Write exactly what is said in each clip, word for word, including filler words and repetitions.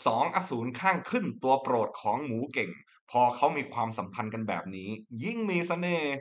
สองอสูรข้างขึ้นตัวโปรดของหมูเก่งพอเขามีความสัมพันธ์กันแบบนี้ยิ่งมีเสน่ห์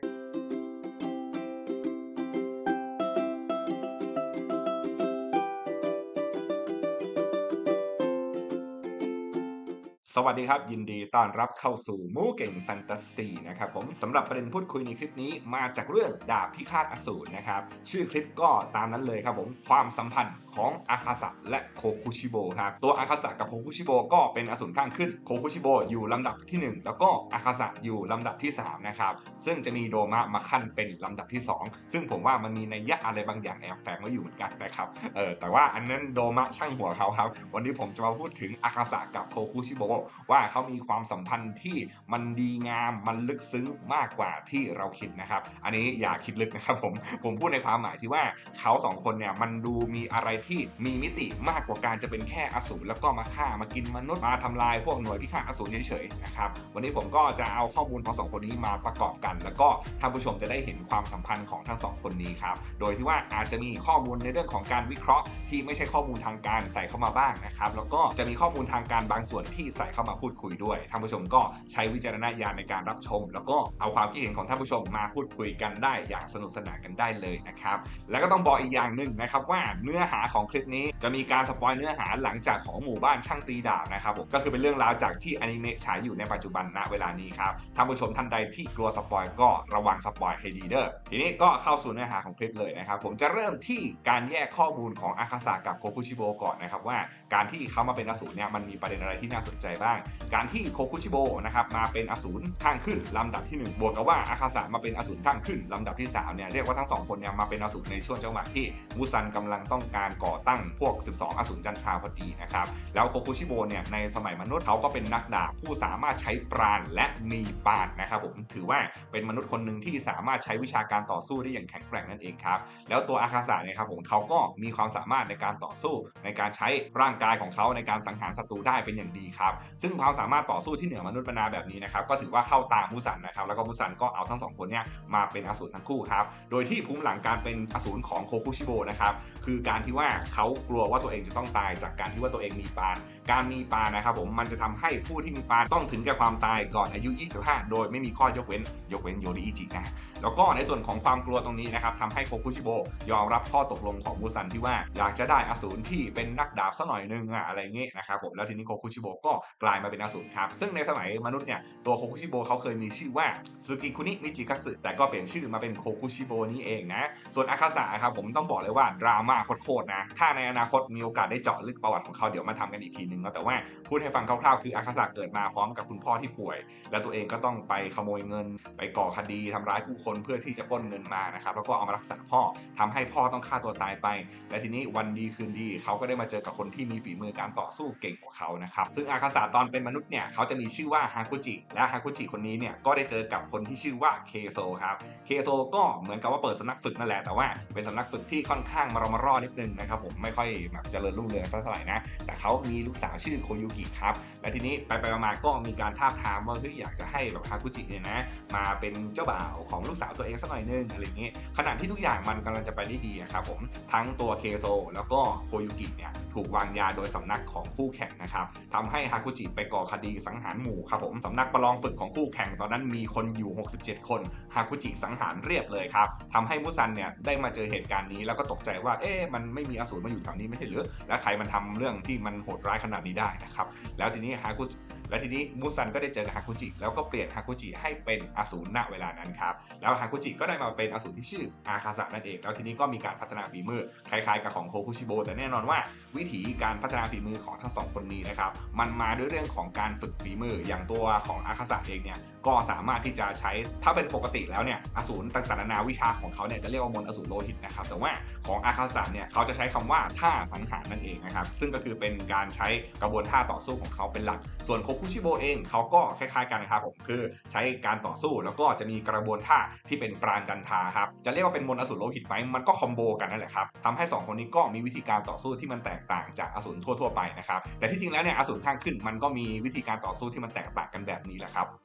สวัสดีครับยินดีต้อนรับเข้าสู่หมูเก่งแฟนตาซีนะครับผมสำหรับประเด็นพูดคุยในคลิปนี้มาจากเรื่องดาบพิฆาตอสูรนะครับชื่อคลิปก็ตามนั้นเลยครับผมความสัมพันธ์ของอาคาสะและโคคุชิโบครับตัวอาคาสะกับโคคุชิโบก็เป็นอสูรข้างขึ้นโคคุชิโบอยู่ลำดับที่หนึ่งแล้วก็อาคาสะอยู่ลำดับที่สามนะครับซึ่งจะมีโดมะมาขั้นเป็นลำดับที่สองซึ่งผมว่ามันมีนัยยะอะไรบางอย่างแอบแฝงไว้อยู่เหมือนกันนะครับเออแต่ว่าอันนั้นโดมะช่างหัวเขาครับวันนี้ผมจะมาพูดถึงอาคาสะกับโคคุชิโบว่าเขามีความสัมพันธ์ที่มันดีงามมันลึกซึ้งมากกว่าที่เราคิดนะครับอันนี้อย่าคิดลึกนะครับผมผมพูดในความหมายที่ว่าเขาสองคนเนี่ยมันดูมีอะไรที่มีมิติมากกว่าการจะเป็นแค่อสูรแล้วก็มาฆ่ามากินมนุษย์มาทำลายพวกหน่วยพิฆาตอสูรเฉยๆนะครับวันนี้ผมก็จะเอาข้อมูลของสองคนนี้มาประกอบกัน แล้วก็ท่านผู้ชมจะได้เห็นความสัมพันธ์ของทั้งสองคนนี้ครับโดยที่ว่าอาจจะมีข้อมูลในเรื่องของการวิเคราะห์ที่ไม่ใช่ข้อมูลทางการใส่เข้ามาบ้างนะครับแล้วก็จะมีข้อมูลทางการบางส่วนที่ใส่เข้ามาพูดคุยด้วยท่านผู้ชมก็ใช้วิจารณญาณในการรับชมแล้วก็เอาความคิดเห็นของท่านผู้ชมมาพูดคุยกันได้อย่างสนุกสนานกันได้เลยนะครับแล้วก็ต้องบอกอีกอย่างหนึ่งนะครับว่าเนื้อหาของคลิปนี้จะมีการสปอยเนื้อหาหลังจากของหมู่บ้านช่างตีดาบนะครับผมก็คือเป็นเรื่องราวจากที่อนิเมะฉายอยู่ในปัจจุบันณเวลานี้ครับท่านผู้ชมท่านใดที่กลัวสปอยก็ระวังสปอยให้ดีเด้อทีนี้ก็เข้าสู่เนื้อหาของคลิปเลยนะครับผมจะเริ่มที่การแยกข้อมูลของอาคาสะกับโคคุชิโบก่อนนะครับว่าการที่เขามาเป็นอสูรเนี่ยมันมีประเด็นอะไรที่น่าสนใจบ้างการที่โคคุชิโบนะครับมาเป็นอสูรข้างขึ้นลำดับที่หนึ่งบวกกับว่าอาคาสะมาเป็นอสูรข้างขึ้นลำดับที่สามเนี่ยเรียกว่าทั้งสองคนเนี่ยมาเป็นอสูรในช่วงจังหวะที่มูซันกำลังต้องการก่อตั้งพวกสิบสองอสูรจันทราพอดีนะครับแล้วโคคุชิโบเนี่ยในสมัยมนุษย์เขาก็เป็นนักดาบผู้สามารถใช้ปราณและมีปานนะครับผมถือว่าเป็นมนุษย์คนหนึ่งที่สามารถใช้วิชาการต่อสู้ได้อย่างแข็งแกร่งนั่นเองครับแล้วตัวอาคาสะเนี่ยครับผมเขาก็มีความสามารถในการต่อสู้ในการใช้ร่างกายของเขาในการสังหารศัตรูได้เป็นอย่างดีครับซึ่งความสามารถต่อสู้ที่เหนือมนุษย์ปนาแบบนี้นะครับก็ถือว่าเข้าตามูซันนะครับแล้วก็มูซันก็เอาทั้งสองคนเนี่ยมาเป็นอสูรทั้งคู่ครับโดยที่ภูมิหลังการเป็นอสูรของโคคุชิโบนะครับคือการที่ว่าเขากลัวว่าตัวเองจะต้องตายจากการที่ว่าตัวเองมีปานการมีปานนะครับผมมันจะทำให้ผู้ที่มีปานต้องถึงแก่ความตายก่อนอายุยี่สิบห้าโดยไม่มีข้อยกเว้นยกเว้นโยริอิจินะแล้วก็ในส่วนของความกลัวตรงนี้นะครับทำให้โคคุชิโบยอมรับข้อตกลงของมูซันที่ว่าอยากจะได้อสูรที่เป็นนักดาบสักหน่อยนึงอะอะไรเงี้ยนะครับผมแล้วทีนี้โคคุชิโบก็กลายมาเป็นอสูรครับซึ่งในสมัยมนุษย์เนี่ยตัวโคคุชิโบเขาเคยมีชื่อว่าซึกิคุนินิจิคัตสึแต่ก็เปลี่ยนชื่อมาเป็นโคคุชิโบนี่เองนะส่วนอาคาสะครับผมต้องบอกเลยว่าดราม่าโคตรๆนะถ้าในอนาคตมีโอกาสได้เจาะลึกประวัติของเขาเดี๋ยวมาทำกันอีกทีนึงแต่ว่าพูดให้ฟังคร่าวๆคืออาคาสะเกิดมาพร้อมกับคุณพ่อที่ป่วยแล้วตัวเองก็ต้องไปขโมยเงินไปก่อคดีทำร้ายผู้คนเพื่อที่จะปล้นเงินมานะครับแล้วก็เอามารักษาพ่อทำให้พ่อต้องฆ่าตัวตายไปและทีนี้วันดีคืนดีเขาก็ได้มาเจอกับคนที่มีฝีมือการต่อสู้เก่งกว่าเขานะครับซึ่งอาคาสะตอนเป็นมนุษย์เนี่ยเขาจะมีชื่อว่าฮากุจิและฮากุจิคนนี้เนี่ยก็ได้เจอกับคนที่ชื่อว่าเคโซครับเคโซก็เหมือนกับว่าเปิดสำนักฝึกนั่นแหละแต่ว่าเป็นสำนักฝึกที่ค่อนข้างมารอมารอนิดนึงนะครับผมไม่ค่อยแบบเจริญรุ่งเรืองเท่าไหร่นะแต่เขามีลูกสาวชื่อโคยุกิครับและทีนี้ไปไปมาก็มีการทาบทามว่าเฮ้ยอยากจะให้แบบฮากุจิเนี่ยนะมาเป็นเจ้าบ่าวของลูกสาวตัวเองสักหน่อยนึงอะไรเงี้ยขณะที่ทุกอย่างมันกำลังจะไปได้ดีครับผมทั้งตัวเคโซแล้วก็โคยุกิเนี่ยถูกวางยาโดยสำนักของคู่แข่งนะครับทำให้ฮากุจิไปก่อคดีสังหารหมู่ครับผมสำนักประลองฝึกของคู่แข่งตอนนั้นมีคนอยู่หกสิบเจ็ดคนฮากุจิสังหารเรียบเลยครับทำให้มุซันเนี่ยได้มาเจอเหตุการณ์นี้แล้วก็ตกใจว่าเอ๊ะมันไม่มีอสูรมาอยู่แถวนี้ไม่ใช่หรือและใครมันทำเรื่องที่มันโหดร้ายขนาดนี้ได้นะครับแล้วทีนี้ฮากุและทีนี้มูซันก็ได้เจอกับฮากุจิแล้วก็เปลี่ยนฮากุจิให้เป็นอสูรณเวลานั้นครับแล้วฮากุจิก็ได้มาเป็นอสูรที่ชื่ออาคาสะนั่นเองแล้วทีนี้ก็มีการพัฒนาฝีมือคล้ายๆกับของโคคุชิโบแต่แน่นอนว่าวิธีการพัฒนาฝีมือของทั้งสองคนนี้นะครับมันมาด้วยเรื่องของการฝึกฝีมืออย่างตัวของอาคาสะเองเนี่ยก็สามารถที่จะใช้ถ้าเป็นปกติแล้วเนี่ยอสูรต่างๆนานาวิชาของเขาเนี่ยจะเรียกว่ามนต์อสูรโลหิตนะครับแต่ว่าของอาคาสะเนี่ยเขาจะใช้คำว่าท่าสังหารนั่นเองนะครับซึ่งก็คือเป็นการใช้กระบวนท่าต่อสู้ของเขาเป็นหลักส่วนโคคุชิโบเองเขาก็คล้ายๆกันครับผมคือใช้การต่อสู้แล้วก็จะมีกระบวนท่าที่เป็นปราณจันทราครับจะเรียกว่าเป็นมนต์อสูรโลหิตไหมมันก็คอมโบกันนั่นแหละครับทำให้สองคนนี้ก็มีวิธีการต่อสู้ที่มันแตกต่างจากอสูรทั่วๆไปนะครับแต่ที่จริงแล้วเนี่ยอสูรข้างขึ้นมันก็มีวิธีการต่อสู้ที่มันแตกต่างกันแบบนี้แหละครับและในฐานะ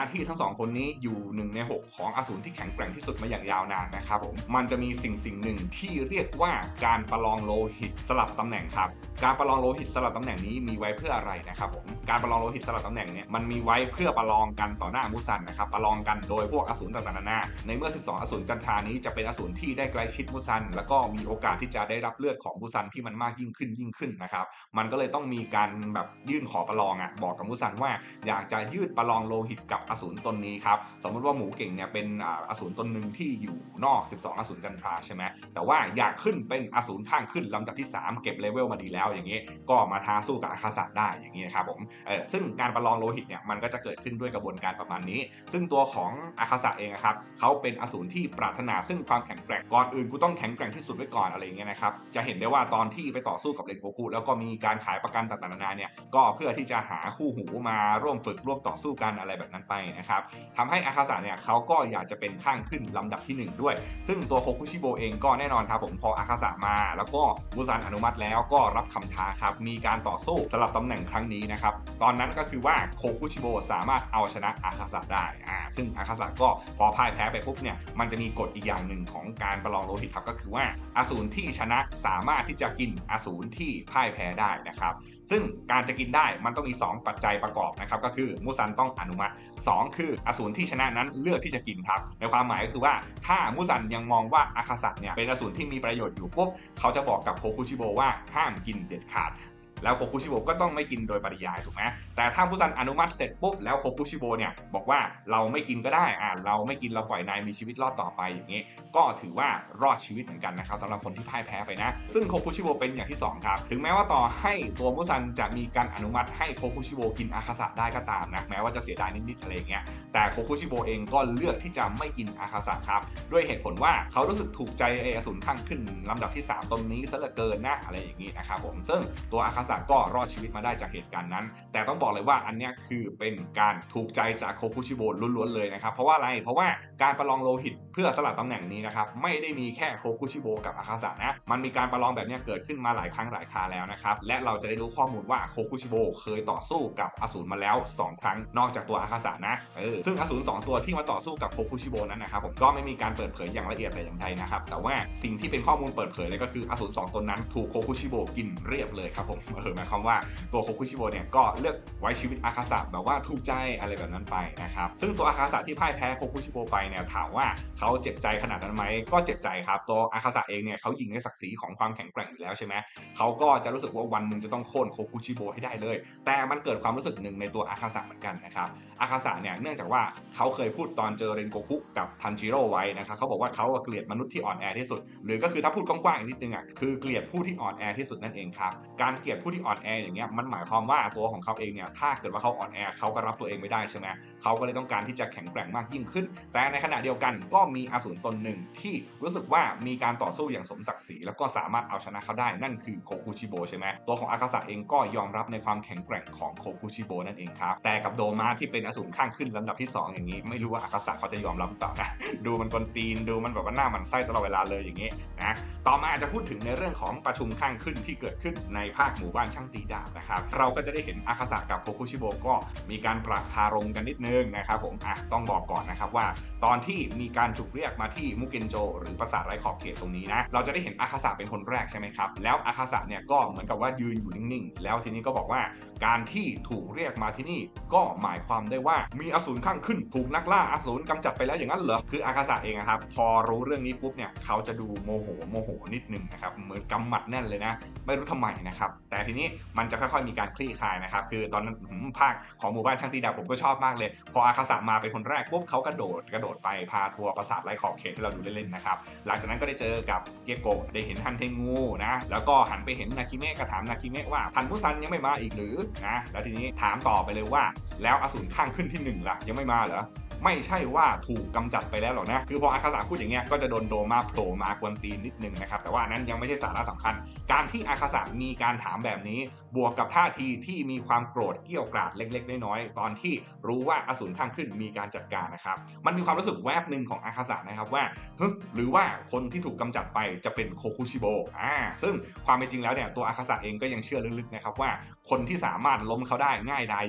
ที่ทั้งสองคนนี้อยู่หนึ่งในหกของอสูรที่แข็งแกร่งที่สุดมาอย่างยาวนานนะครับผมมันจะมีสิ่งสิ่งหนึ่งที่เรียกว่าการประลองโลหิตสลับตำแหน่งครับการประลองโลหิตสลับตำแหน่งนี้มีไว้เพื่ออะไรนะครับผมการประลองโลหิตสลับตำแหน่งเนี่ยมันมีไว้เพื่อประลองกันต่อหน้ามุซันนะครับประลองกันโดยพวกอสูรต่างๆนานาในเมื่อสิบสองอสูรจันทรานี้จะเป็นอสูรที่ได้ใกล้ชิดมุซันแล้วก็มีโอกาสที่จะได้รับเลือดของมุซันที่มันมากยิ่งขึ้นยิ่งขึ้นนะครับมันก็เลยต้องมีการแบบยื่นขอประลองอ่ะบอกกับมุซันว่าอยากจะยืดประลองโลหิตกับอสูรตนนี้ครับสมมติว่าหมูเก่งเนี่ยเป็นอสูรตนหนึ่งที่อยู่นอกสิบสองอสูรจันทราใช่ไหมแต่ว่าอยากขึ้นเป็นอสูรข้างขึ้นลำดับที่สามเก็บเลเวลมาดีแล้วอย่างนี้ก็มาท้าสู้กับอาคาสะได้อย่างนี้นะครับผมเออซึ่งการประลองโลหิตเนี่ยมันก็จะเกิดขึ้นด้วยกระบวนการประมาณนี้ซึ่งตัวของอาคาสะเองครับเขาเป็นอสูรที่ปรารถนาซึ่งความแข็งแกร่งก่อนอื่นกูต้องแข็งแกร่งที่สุดไว้ก่อนอะไรอย่างเงี้ยนะครับจะเห็นได้ว่าตอนที่ไปต่อสู้กับเรนโกคุแล้วก็มีการขายประกันต่างๆนานาเนี่ยก็เพื่อที่จะหาคู่หูมาร่วมฝึกร่วมต่อสู้กันอะไรแบบนั้นไปนะครับทำให้อาคาสะเนี่ยเขาก็อยากจะเป็นข้างขึ้นลำดับที่หนึ่งด้วยซึ่งตัวโคคุชิโบเองก็แน่นอนครับผมพออาคาสะมาแล้วก็มุซันอนุมัติแล้วก็รับคำท้าครับมีการต่อสู้สลับตำแหน่งครั้งนี้นะครับตอนนั้นก็คือว่าโคคุชิโบสามารถเอาชนะอาคาสะได้อ่าซึ่งอาคาสะก็พอพ่ายแพ้ไปปุ๊บเนี่ยมันจะมีกฎอีกอย่างหนึ่งของการประลองโลหิตครับก็คือว่าอสูรที่ชนะสามารถที่จะกินอสูรที่พ่ายแพ้ได้นะครับซึ่งการจะกินได้มันต้องมีสองปัจจัยประกอบนะครับก็คือมุซันต้องอนุมัติสองคืออสูรที่ชนะนั้นเลือกที่จะกินครับในความหมายก็คือว่าถ้ามุซันยังมองว่าอาคาสะเนี่ยเป็นอสูรที่มีประโยชน์อยู่ปุ๊บเขาจะบอกกับโคคุชิโบว่าห้ามกินเด็ดขาดแล้วโคคุชิโบก็ต้องไม่กินโดยปริยายถูกไหมแต่ถ้ามุซันอนุมัติเสร็จปุ๊บแล้วโคคุชิโบเนี่ยบอกว่าเราไม่กินก็ได้อ่าเราไม่กินเราปล่อยนายมีชีวิตรอดต่อไปอย่างนี้ก็ถือว่ารอดชีวิตเหมือนกันนะครับสำหรับคนที่พ่ายแพ้ไปนะซึ่งโคคุชิโบเป็นอย่างที่สองครับถึงแม้ว่าต่อให้ตัวมุซันจะมีการอนุมัติให้โคคุชิโบกินอาคาสะได้ก็ตามนะแม้ว่าจะเสียดายนิดๆอะไรเงี้ยแต่โคคุชิโบเองก็เลือกที่จะไม่กินอาคาสะครับด้วยเหตุผลว่าเขารู้สึกถูกใจไอ้อสูรข้างขึ้นลำดับที่สามตนนี้ซะเหลือเกินนะอะไรอย่างนี้นะครับผมซึ่งตัวอาคาสะก็รอดชีวิตมาได้จากเหตุการณ์นั้นแต่ต้องบอกเลยว่าอันนี้คือเป็นการถูกใจจากโคคุชิโบล้วนๆเลยนะครับเพราะว่าอะไรเพราะว่าการประลองโลหิตเพื่อสลับตำแหน่งนี้นะครับไม่ได้มีแค่โคคุชิโบกับอาคาสะนะมันมีการประลองแบบนี้เกิดขึ้นมาหลายครั้งหลายคราแล้วนะครับและเราจะได้รู้ข้อมูลว่าโคคุชิโบเคยต่อสู้กับอสูรมาแล้วสองครั้งนอกจากตัวอาคาสะนะเออซึ่งอสูรสองตัวที่มาต่อสู้กับโคคุชิโบนั้นนะครับผมก็ไม่มีการเปิดเผยอย่างละเอียดแต่อย่างใดนะครับแต่ว่าสิ่งที่เป็นข้อมูลเปิดเผยเลยก็คืออสูรสองตนนั้นถูกโคคุชิโบกินเรียบเลยครับผมเออหมายความว่าตัวโคคุชิโบเนี่ยก็เลือกไว้ชีวิตอาคาสะแบบว่าถูกใจอะไรแบบนั้นไปนะครับซึ่งตัวอาคาสะที่พ่ายแพ้โคคุชิโบไปเนี่ยถามว่าเขาเจ็บใจขนาดนั้นไหมก็เจ็บใจครับตัวอาคาสะเองเนี่ยเขายิงในศักดิ์ศรีของความแข็งแกร่งอยู่แล้วใช่ไหมเขาก็จะรู้สึกว่าวันหนึ่งจะต้องโค่นโคคุชิโบให้ได้เลยแต่มันเกิดความรู้สึกหนึ่งในตัวอาคาสะเหมือนกันนะครับอาคาสะเนี่ยเนื่องจากว่าเขาเคยพูดตอนเจอเรนโกคุกับทันจิโร่ไว้นะครับเขาบอกว่าเขาเกลียดมนุษย์ที่อ่อนแอที่สุดหรือก็คือถ้าพูดกว้างๆอีกนิดนึงอ่ะคือเกลียดผู้ที่อ่อนแอที่สุดนั่นเองครับการเกลียดผู้ที่อ่อนแออย่างเงี้ยมันหมายความว่าตัวของเขาเองเนี่ยถ้าเกิดว่าเขาอ่อนแอเขาก็รับตัวเองไม่ได้ใช่ไหมเขาก็เลยต้องการที่จะแข็งแกร่งมากยิ่งขึ้นแต่ในขณะเดียวกันก็มีอสูรตนหนึ่งที่รู้สึกว่ามีการต่อสู้อย่างสมศักดิ์ศรีแล้วก็สามารถเอาชนะเขาได้นั่นคือโคคุชิโบใช่ไหมตัวของอาคาสะเองก็ยอมรับในความแข็งแกร่งของโคคุชิโบนั่นเองครับแต่กับโดมาที่เป็นอสูรข้างขึ้นลำดับที่สองอย่างนี้ไม่รู้ว่าอาคาสะเขาจะยอมรับหรือเปล่านะดูมันกวนตีนดูมันแบบว่าหน้ามันไส้ตลอดเวลาเลยอย่างนี้นะต่อมาจะพูดถึงในเรื่องของประชุมข้างขึ้นที่เกิดขึ้นในภาคหมู่บ้านช่างตีดาบนะครับเราก็จะได้เห็นอาคาสะกับโคคุชิโบก็มีการประคารมกันนิดนึงนะครับผมอ่ะต้องบอกก่อนนะครับว่าตอนที่มีการถูกเรียกมาที่มุเกนโจหรือปราสาทไร้ขอบเขตตรงนี้นะเราจะได้เห็นอาคาสะเป็นคนแรกใช่ไหมครับแล้วอาคาสะเนี่ยก็เหมือนกับว่ายืนอยู่นิ่งๆแล้วทีนี้ก็บอกว่าการที่ถูกเรียกมาที่นี่ก็หมายความได้ว่ามีอสูรข้างขึ้นถูกนักล่าอสูรกำจัดไปแล้วอย่างนั้นเหรอคืออาคาสะเองครับพอรู้เรื่องนี้ปุ๊บเนี่ยเขาจะดูโมโหโมโหนิดนึงนะครับเหมือนกำหมัดแน่นเลยนะไม่รู้ทำไมนะครับแต่ทีนี้มันจะค่อยๆมีการคลี่คลายนะครับคือตอนนั้นภาคของหมู่บ้านช่างตีดาบผมก็ชอบมากเลยพออาคาสะมาเป็นคนแรกปุ๊บเขากระโดดกระโดดไปพาทัวร์ปราสาทไร้ขอบเขตที่เราดูเล่นๆนะครับหลังจากนั้นก็ได้เจอกับเกโกะได้เห็นฮันเทงูนะแล้วก็หันไปเห็นนาคิเมะก็ถามนาคิเมะว่าทันผู้ซันยังไม่มาอีกหรือนะแล้วทีนี้ถามต่อไปเลยว่าแล้วอสูรข้างขึ้นที่หนึ่งล่ะยังไม่มาเหรอไม่ใช่ว่าถูกกำจัดไปแล้วหรอกนะคือพออาคาสะพูดอย่างเงี้ยก็จะโดนโดมาโผล่มากวนตีนนิดนึงนะครับแต่ว่านั้นยังไม่ใช่สาระสำคัญการที่อาคาสะมีการถามแบบนี้บวกกับท่าทีที่มีความโกรธเกรี้ยวกราดเล็กๆน้อยๆตอนที่รู้ว่าอสูรข้างขึ้นมีการจัดการนะครับมันมีความรู้สึกแวบหนึ่งของอาคาสะนะครับว่าเฮ้ยหรือว่าคนที่ถูกกำจัดไปจะเป็นโคคุชิโบอ่าซึ่งความเป็นจริงแล้วเนี่ยตัวอาคาสะเองก็ยังเชื่อลึกๆนะครับว่าคนที่สามารถล้มเขาได้ง่ายดายอย่าง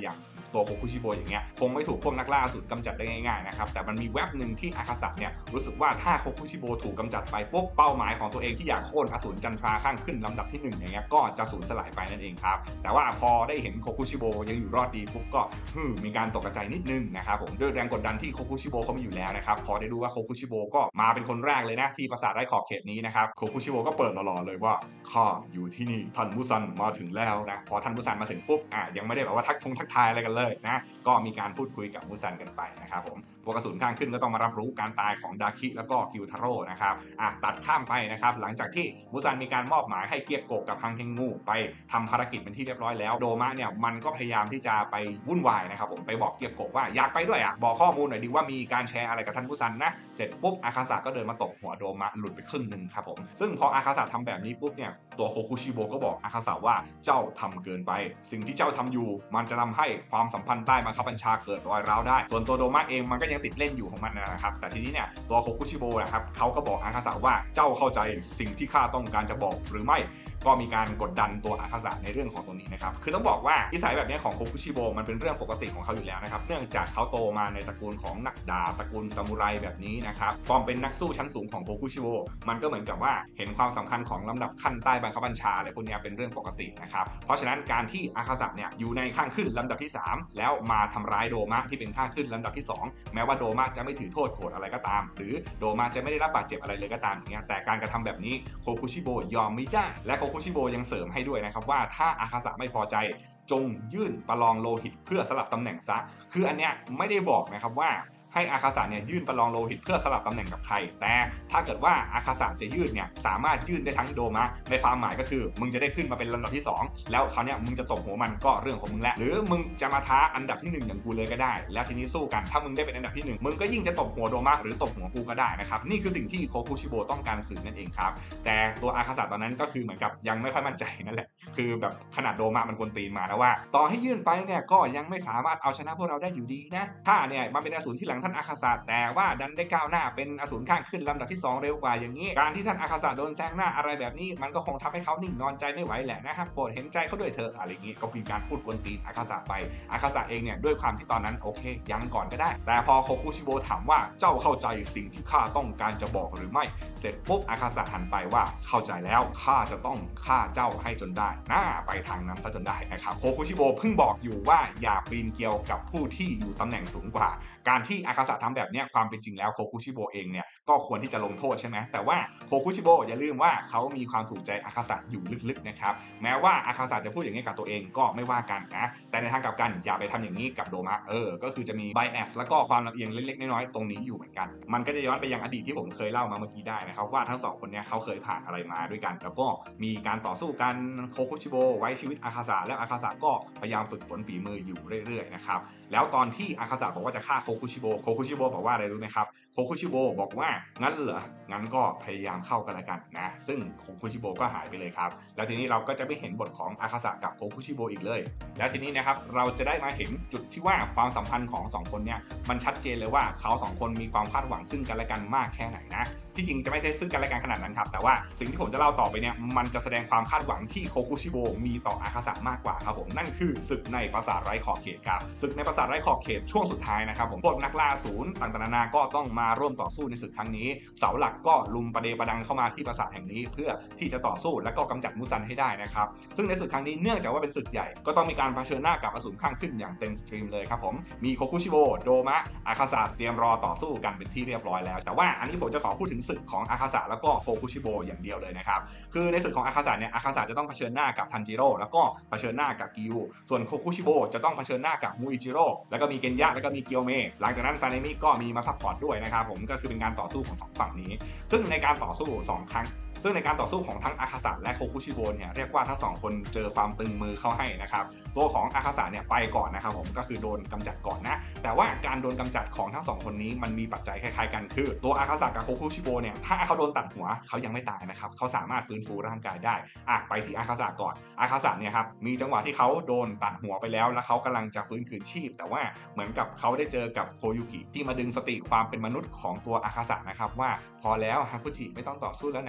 ตัวโคคุชิโบอย่างเงี้ยคงไม่ถูกพวกนักล่าอสูรกำจัดได้ง่ายๆนะครับแต่มันมีแวบหนึ่งที่อาคาสะเนี่ยรู้สึกว่าถ้าโคคุชิโบถูกกำจัดไปปุ๊บเป้าหมายของตัวเองที่อยากโค่นอสูรจันทราข้างขึ้นลำดับที่หนึ่งอย่างเงี้ยก็จะสูญสลายไปนั่นเองครับแต่ว่าพอได้เห็นโคคุชิโบยังอยู่รอดดีปุ๊บก็มีการตกใจนิดนึงนะครับผมด้วยแรงกดดันที่โคคุชิโบเขามีอยู่แล้วนะครับพอได้ดูว่าโคคุชิโบก็มาเป็นคนแรกเลยนะที่ปราสาทไร้ขอบเขตนี้นะครับโคคุชิโบก็เปิดหล่อๆเลยว่าข้าอยู่ที่นี่ท่านมุซันมาถึงแล้วนะพอท่านมุซันมาถึงปุ๊บอ่ะยังไม่ได้แบบว่าทักทงทักทายอะไรกันเลยนะก็มีการพูดคุยกับมุซันกันไปนะครับผมพวกกระสุนข้างขึ้นก็ต้องมารับรู้การตายของดาคิแล้วก็กิวทาโร่นะครับอ่ะตัดข้ามไปนะครับหลังจากที่มุซันมีการมอบหมายให้เกียโกะกับฮังเทงงูไปทำภารกิจเป็นที่เรียบร้อยแล้วโดมะเนี่ยมันก็พยายามที่จะไปวุ่นวายนะครับผมไปบอกเกียโกะว่าอยากไปด้วยอ่ะบอกข้อมูลหน่อยดีว่ามีการแชร์อะไรกับท่านมุซันนะเสร็จปุ๊บอาคาสะก็เดินมาตบหัวโดมะหลุดไปครึ่งนึงครับผมซึ่งพออาคาสะทำแบบนี้ปุ๊บเนี่ยตัวโคคุชิโบก็บอกอาคาสะว่าเจ้าทำเกินไปสิ่งที่เจ้าทำอยู่มันจะทำให้ความสัมพันธ์ใต้บังคับบัญชาเกิดรอยร้าวได้ส่วนตัวโดมะเองมันก็ยังติดเล่นอยู่ของมันนะครับแต่ทีนี้เนี่ยตัวโคคุชิโบนะครับเขาก็บอกอาคาสะว่าเจ้าเข้าใจสิ่งที่ข้าต้องการจะบอกหรือไม่ก็มีการกดดันตัวอาคาสะในเรื่องของตรงนี้นะครับคือต้องบอกว่านิสัยแบบนี้ของโคคุชิโบมันเป็นเรื่องปกติของเขาอยู่แล้วนะครับเนื่องจากเขาโตมาในตระกูลของนักดาบตระกูลซามูไรแบบนี้นะครับความเป็นนักสู้ชั้นสูงของโคคุชิโบมันก็เหมือนกับว่าเห็นความสำคัญของลำดับขั้นใต้บังคับบัญชาอะไรพวกนี้เป็นเรื่องปกตินะครับเพราะฉะนั้นการที่อาคาสะเนี่ยอยู่ในข้างขึ้นลำดับที่สามแล้วมาทำร้ายโดมะที่เป็นข้างขึ้นลำดับที่สองแม้ว่าโดมะจะไม่ถือโทษโกรธอะไรก็ตามหรือโดมะจะไม่ได้รับบาดเจ็บอะไรเลยก็ตามอย่างเงี้ยแต่การกระทำแบบนี้โคคุชิโบยอมไม่ได้และโคคุชิโบยังเสริมให้ด้วยนะครับว่าถ้าอาคาสะไม่พอใจจงยื่นประลองโลหิตเพื่อสลับตำแหน่งซะคืออันเนี้ยไม่ได้บอกนะครับว่าให้อาคาสะเนี่ยยื่นประลองโลหิตเพื่อสลับตำแหน่งกับใครแต่ถ้าเกิดว่าอาคาสะจะยื่นเนี่ยสามารถยื่นได้ทั้งโดมะในความหมายก็คือมึงจะได้ขึ้นมาเป็นลำดับที่สองแล้วคราวนี้มึงจะตบหัวมันก็เรื่องของมึงแหละหรือมึงจะมาท้าอันดับที่หนึ่งอย่างกูเลยก็ได้แล้วทีนี้สู้กันถ้ามึงได้เป็นอันดับที่หนึ่งมึงก็ยิ่งจะตบหัวโดมะหรือตบหัวกูก็ได้นะครับนี่คือสิ่งที่โคคุชิโบต้องการสื่อนั่นเองครับแต่ตัวอาคาสะตอนนั้นก็คือเหมือนกับยังไม่ค่อยมั่นใจนั่นแหละคือแบบขนาดโดมะมันกวนตีนมาแล้วว่าต่อให้ยื่นไปเนี่ยก็ยังไม่สามารถเอาชนะพวกเราได้อยู่ดีนะถ้าเนี่ยมันเป็นอสูรที่หลังท่านอาคาสะแต่ว่าดันได้ก้าวหน้าเป็นอสูรข้างขึ้นลำดับที่สองเร็วกว่าอย่างนี้การที่ท่านอาคาสะโดนแซงหน้าอะไรแบบนี้มันก็คงทำให้เขานิ่งนอนใจไม่ไหวแหละนะครับโปรดเห็นใจเขาด้วยเถอะอะไรอย่างนี้ก็มีการพูดกวนตีนอาคาสะไปอาคาสะเองเนี่ยด้วยความที่ตอนนั้นโอเคยังก่อนก็ได้แต่พอโคคุชิโบถามว่าเจ้าเข้าใจสิ่งที่ข้าต้องการจะบอกหรือไม่เสร็จปุ๊บอาคาสะหันไปว่าเข้าใจแล้วข้าจะต้องฆ่าเจ้าให้จนได้หน้าไปทางนั้นซะจนได้นะครับโคคุชิโบเพิ่งบอกอยู่ว่าอย่าปีนเกลียวกับผู้ที่อยู่ตำแหน่งสูงกว่าการที่อาคาสะทำแบบนี้ความเป็นจริงแล้วโคคุชิโบเองเนี่ยก็ควรที่จะลงโทษใช่ไหมแต่ว่าโคคุชิโบอย่าลืมว่าเขามีความถูกใจอาคาสะอยู่ลึกๆนะครับแม้ว่าอาคาสะจะพูดอย่างนี้กับตัวเองก็ไม่ว่ากันนะแต่ในทางกลับกันอย่าไปทำอย่างนี้กับโดมะเออก็คือจะมีไบแอสแล้วก็ความลำเอียงเล็กๆน้อยๆตรงนี้อยู่เหมือนกันมันก็จะย้อนไปยังอดีตที่ผมเคยเล่ามาเมื่อกี้ได้นะครับว่าทั้งสองคนนี้เขาเคยผ่านอะไรมาด้วยกันแล้วก็มีการต่อสู้กันโคคุชิโบไว้ชีวิตอาคาสะแล้วอาคาสะก็พยายามฝึกฝนฝีมืออยู่เรื่อยๆนะครับแล้วตอนที่อาคาสะบอกว่าจะฆ่าโคคุชิโบโคคุชิโบบอกว่าอะไรรู้ไหมครับโคคุชิโบบอกว่างั้นเหรองั้นก็พยายามเข้ากันละกันนะซึ่งโคคุชิโบก็หายไปเลยครับแล้วทีนี้เราก็จะไม่เห็นบทของอาคาสะกับโคคุชิโบอีกเลยแล้วทีนี้นะครับเราจะได้มาเห็นจุดที่ว่าความสัมพันธ์ของสองคนเนี่ยมันชัดเจนเลยว่าเขาสองคนมีความคาดหวังซึ่งกันและกันมากแค่ไหนนะที่จริงจะไม่ได้ซึ่งกันและกันขนาดนั้นครับแต่ว่าสิ่งที่ผมจะเล่าต่อไปเนี่ยมันจะแสดงความคาดหวังที่โคคุชิโบมีต่ออาคาสะมากกว่าครับผมนั่นคือศึกในปราสาทไร้ขอบเขตครับศึกในปราสาทไร้ขอบเขตช่วงสุดท้ายนะครับผมพวกนักล่าอสูรต่างๆนานาก็ต้องมาร่วมต่อสู้ในศึกครั้งนี้เสาหลักก็ลุมประเดประดังเข้ามาที่ปราสาทแห่งนี้เพื่อที่จะต่อสู้และก็กำจัดมุซันให้ได้นะครับซึ่งในศึกครั้งนี้เนื่องจากว่าเป็นศึกใหญ่ก็ต้องมีการเผชิญหน้ากับอสูรข้างขึ้นอย่างเต็มสตรีมเลยครับผมมีโคคุชิโบโดมะอาคาสะเตรียมรอต่อสู้กันเป็นที่เรียบร้อยแล้วแต่ว่าอันนี้ผมจะขอพูดถึงศึกของอาคาสะแล้วก็โคคุชิโบอย่างเดียวเลยนะครับคือในศึกของอาคาสะเนี่ยอาคาสะจะต้องเผชิญหน้ากับทันจิโร่แล้วก็เผชิญหน้ากับกิวส่วนโคคุชิโบจะต้องเผชิญหน้ากับมูอิจิโร่แล้วก็มีเกนยะแล้วก็มีเกียวเมหลังจากนั้นซาเนมิก็มีมาซัพพอร์ตด้วยนะครับผมก็คือเป็นการต่อสู้ของสองฝั่งนี้ซึ่งในการต่อสู้สองครั้งซึ่งในการต่อสู้ของทั้งอาคาสะและโคคุชิโบเนี่ยเรียกว่าทั้งสองคนเจอความตึงมือเข้าให้นะครับตัวของอาคาสะเนี่ยไปก่อนนะครับผมก็คือโดนกำจัดก่อนนะแต่ว่าการโดนกำจัดของทั้งสองคนนี้มันมีปัจจัยคล้ายๆกันคือตัวอาคาสะกับโคคุชิโบเนี่ยถ้าเขาโดนตัดหัวเขายังไม่ตายนะครับเขาสามารถฟื้นฟูร่างกายได้อ่ะไปที่อาคาสะก่อนอาคาสะเนี่ยครับมีจังหวะที่เขาโดนตัดหัวไปแล้วแล้วเขากำลังจะฟื้นคืนชีพแต่ว่าเหมือนกับเขาได้เจอกับโคยุกิที่มาดึงสติความเป็นมนุษย์ของตัวอาคาสะนะครับว่าพอแล้วฮาคุจิไม่ต้องต่อสู้แล้วนะแล้วที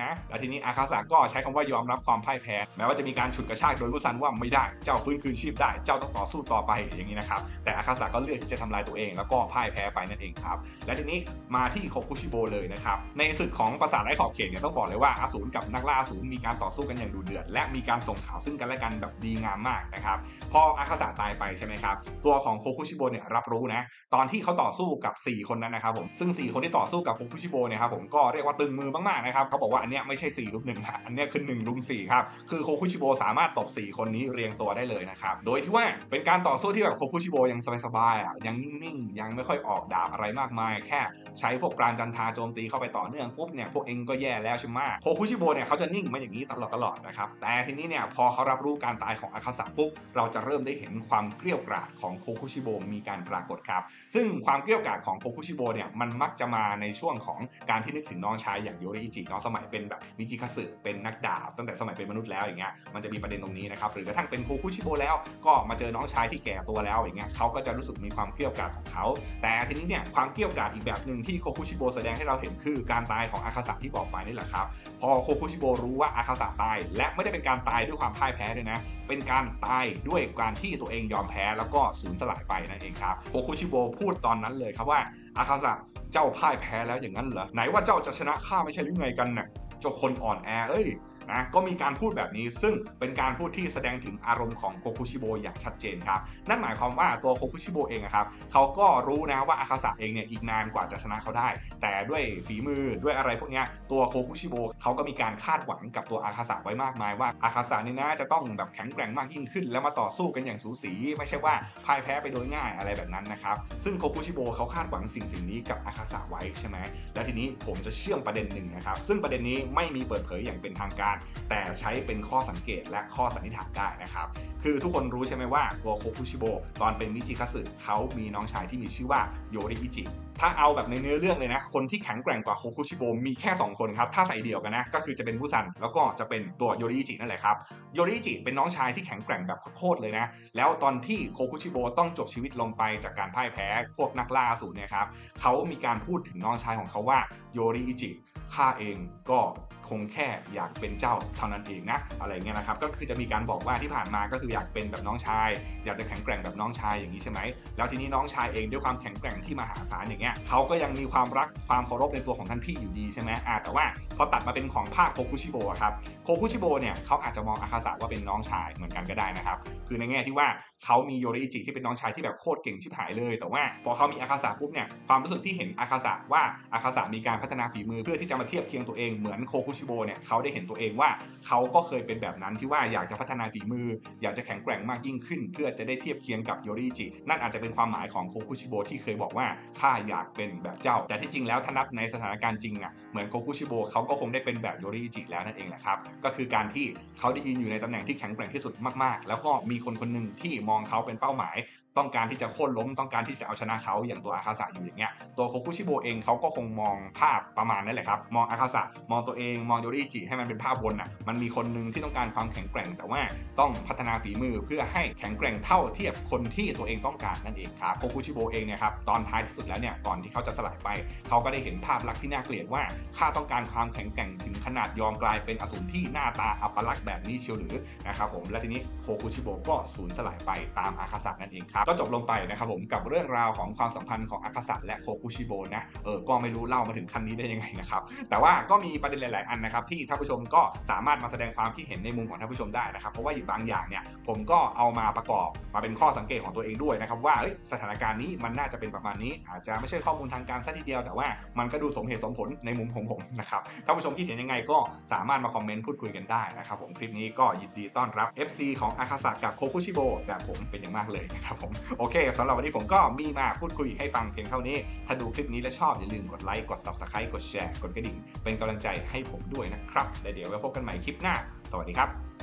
ทีนี้อาคาสะก็ใช้คำว่ายอมรับความพ่ายแพ้แม้ว่าจะมีการฉุดกระชากโดยมุซันว่าไม่ได้เจ้าฟื้นคืนชีพได้เจ้าต้องต่อสู้ต่อไปอย่างนี้นะครับแต่อาคาสะก็เลือกที่จะทำลายตัวเองแล้วก็พ่ายแพ้ไปนั่นเองครับและทีนี้มาที่โคคุชิโบเลยนะครับในศึกของปราสาทไร้ขอบเขตเนี่ยต้องบอกเลยว่าอสูรกับนักล่าอสูรมีการต่อสู้กันอย่างดุเดือดและมีการส่งข่าวซึ่งกันและกันแบบดีงามมากนะครับพออาคาสะตายไปใช่ไหมครับตัวของโคคุชิโบเนี่ยรับรู้นะตอนที่เขาต่อสู้กับสี่คนนั้นนะครับผมซึ่งสี่คนที่ต่อสู้กับโคคุชิโบเนี่ยครับผมก็เรียกว่าตึงมือมากๆนะครับเขาบอกว่าอันเนี้ยไม่ใช่สี่ลุมหนึ่งนะอันเนี้ยคือหนึ่งลุมสี่ครับคือโคคุชิโบสามารถตบสี่คนนี้เรียงตัวได้เลยนะครับโดยที่ว่าเป็นการต่อสู้ที่แบบโคคุชิโบยังสบายๆอ่ะยังนิ่งๆยังไม่ค่อยออกดาบอะไรมากมายแค่ใช้พวกปราณจันทราโจมตีเข้าไปต่อเนื่องปุ๊บเนี่ยพวกเองก็แย่แล้วใช่ไหมโคคุชิโบเนี่ยเขาจะนิ่งมาอย่างนี้ตลอดตลอดนะครับแต่ทีนี้เนี่ยพอเขารับรู้การตายของอาคาสะปุ๊บเราจะเริ่มได้เห็นความเกรี้ยวกราดของโคคุชิโบมีการปรากฏครับซึ่งความเกรี้ยวกราดของโคคุชิโบเนี่ยมันมักจะมาในช่วงของการที่นึกถึงน้องชายอย่างโยริอิจิเนาะสมัยเป็นแบบนิจิคัตสึเป็นนักดาบตั้งแต่สมัยเป็นมนุษย์แล้วอย่างเงี้ยมันจะมีประเด็นตรงนี้นะครับหรือกระทั่งเป็นโคคุชิโบแล้วก็มาเจอน้องชายที่แก่ตัวแล้วอย่างเงี้ยเขาก็จะรู้สึกมีความเกรี้ยวกราดของเขาแต่ทีนี้เนี่ยความเกรี้ยวกราดอีกแบบหนึ่งที่โคคุชิโบแสดงให้เราเห็นคือการตายของอาคาสะที่บอกไปนี่แหละครับพอโคคุชิโบรู้ว่าอาคาสะตายและไม่ได้เป็นการตายด้วยความพ่ายแพ้ด้วยนะเป็นการตายด้วยการที่ตัวเองยอมแพ้แล้วก็สูญสลายไปนั่นเองครับโคคุชิโบพูดตอนนั้นเลยครับว่าอาคาสะเจ้าพ่ายแพ้แล้วอย่างนั้นเหรอไหนว่าเจ้าจะชนะข้าไม่ใช่หรือไงกันน่ะเจ้าคนอ่อนแอเอ้ยนะก็มีการพูดแบบนี้ซึ่งเป็นการพูดที่แสดงถึงอารมณ์ของโคคุชิโบอย่างชัดเจนครับนั่นหมายความว่าตัวโคคุชิโบเองครับเขาก็รู้นะว่าอาคาสะเองเนี่ยอีกนานกว่าจะชนะเขาได้แต่ด้วยฝีมือด้วยอะไรพวกนี้ตัวโคคุชิโบเขาก็มีการคาดหวังกับตัวอาคาสะไว้มากมายว่าอาคาสะนี่นะจะต้องแบบแข็งแกร่งมากยิ่งขึ้นแล้วมาต่อสู้กันอย่างสูสีไม่ใช่ว่าพ่ายแพ้ไปโดยง่ายอะไรแบบนั้นนะครับซึ่งโคคุชิโบเขาคาดหวังสิ่งสิ่งนี้กับอาคาสะไว้ใช่ไหมและทีนี้ผมจะเชื่อมประเด็นหนึ่งนะครับซึ่งประเด็นนี้ไม่มีเปิดเผยอย่างเป็นทางการแต่ใช้เป็นข้อสังเกตและข้อสันนิษฐานได้นะครับคือทุกคนรู้ใช่ไหมว่าตัวโคคุชิโบตอนเป็นนิจิคัตสึเขามีน้องชายที่มีชื่อว่าโยริอิจิถ้าเอาแบบในเนื้อเรื่องเลยนะคนที่แข็งแกร่งกว่าโคคุชิโบมีแค่สองคนครับถ้าใส่เดี่ยวกันนะก็คือจะเป็นมุซันแล้วก็จะเป็นตัวโยริอิจินั่นแหละครับโยริอิจิเป็นน้องชายที่แข็งแกร่งแบบโคตรเลยนะแล้วตอนที่โคคุชิโบต้องจบชีวิตลงไปจากการพ่ายแพ้พวกนักล่าอสูรเนี่ยครับเขามีการพูดถึงน้องชายของเขาว่าโยริอิจิข้าเองก็คงแค่อยากเป็นเจ้าเท่านั้นเองนะอะไรเงี้ยนะครับก็คือจะมีการบอกว่าที่ผ่านมาก็คืออยากเป็นแบบน้องชายอยากจะแข็งแกร่งแบบน้องชายอย่างนี้ใช่ไหมแล้วทีนี้น้องชายเองด้วยความแข็งแกร่งที่มหาศาลอย่างเงี้ยเขาก็ยังมีความรักความเคารพในตัวของท่านพี่อยู่ดีใช่ไหมอ่าแต่ว่าพอตัดมาเป็นของภาคโคคุชิโบครับโคคุชิโบเนี่ยเขาอาจจะมองอาคาสะว่าเป็นน้องชายเหมือนกันก็ได้นะครับคือในแง่ที่ว่าเขามีโยริอิจิที่เป็นน้องชายที่แบบโคตรเก่งชิบหายเลยแต่ว่าพอเขามีอาคาสะปุ๊บเนี่ยความรู้สึกที่เห็นอาคาสะว่าอาคาสะมีการพัฒนาฝีมือเพื่อที่จะมาเทียบเคียงตัวเองเหมือนโคคุชิโบเนี่ยเขาได้เห็นตัวเองว่าเขาก็เคยเป็นแบบนั้นที่ว่าอยากจะพัฒนาฝีมืออยากจะแข็งแกร่งมากยิ่งขึ้นเพื่อจะได้เทียบเคียงกับโยริอิจินั่นอาจจะเป็นความหมายของโคคุชิโบที่เคยบอกว่าข้าอยากเป็นแบบเจ้าแต่ที่จริงแล้วถ้านับในสถานการณ์จริงอ่ะเหมือนโคคุชิโบเขาก็คงได้เป็นแบบโยริอิจิแล้วนั่นเองแหละครับก็คือการที่เขาได้ยืนอยู่ในตำแหน่งที่แข็งแกร่งที่สุดมากๆแล้วก็มีคนคนหนึ่งที่มองเขาเป็นเป้าหมายต้องการที่จะโค่นล้มต้องการที่จะเอาชนะเขาอย่างตัวอาคาสะอยู่อย่างเงี้ยตัวโคคุชิโบเองเขาก็คงมองภาพประมาณนั้นแหละครับมองอาคาสะมองตัวเองมองโยริอิจิให้มันเป็นภาพวนอ่ะมันมีคนนึงที่ต้องการความแข็งแกร่งแต่ว่าต้องพัฒนาฝีมือเพื่อให้แข็งแกร่งเท่าเทียบคนที่ตัวเองต้องการนั่นเองครับโคคุชิโบเองเนี่ยครับตอนท้ายที่สุดแล้วเนี่ยก่อนที่เขาจะสลายไปเขาก็ได้เห็นภาพลักษณ์ที่น่าเกลียดว่าข้าต้องการความแข็งแกร่งถึงขนาดยอมกลายเป็นอสูรที่หน้าตาอัปลักษณ์แบบนี้เชียวหรือนะครับผมและทีนี้โคคุชิโบก็สูญสลายไปตามอาคาสะนั่นเองครับก็จบลงไปนะครับผมกับเรื่องราวของความสัมพันธ์ของอาคาสะและโคคุชิโบนะเออก็ไม่รู้เล่ามาถึงขั้นนี้ได้ยังไงนะครับแต่ว่าก็มีประเด็นหลายๆอันนะครับที่ท่านผู้ชมก็สามารถมาแสดงความคิดเห็นในมุมของท่านผู้ชมได้นะครับเพราะว่าบางอย่างเนี่ยผมก็เอามาประกอบมาเป็นข้อสังเกตของตัวเองด้วยนะครับว่าสถานการณ์นี้มันน่าจะเป็นประมาณนี้อาจจะไม่ใช่ข้อมูลทางการซะทีเดียวแต่ว่ามันก็ดูสมเหตุสมผลในมุมของผมนะครับท่านผู้ชมคิดเห็นยังไงก็สามารถมาคอมเมนต์พูดคุยกันได้นะครับผมคลิปนี้ก็ยินดีต้อนรับ เอฟ ซี ของอาคาสะกับโคคุชิโบแบบผมเป็นอย่างมากเลยนะครับผมโอเคสำหรับวันนี้ผมก็มีมาพูดคุยให้ฟังเพียงเท่านี้ถ้าดูคลิปนี้และชอบอย่าลืมกดไลค์กด ซับสไครบ์ กดแชร์กดกระดิ่งเป็นกำลังใจให้ผมด้วยนะครับและเดี๋ยวไว้พบกันใหม่คลิปหน้าสวัสดีครับ